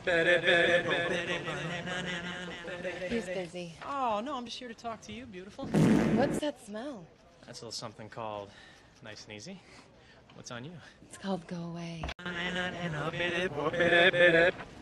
He's busy. Oh, no, I'm just here to talk to you, beautiful. What's that smell? That's a little something called nice and easy. What's on you? It's called Go Away.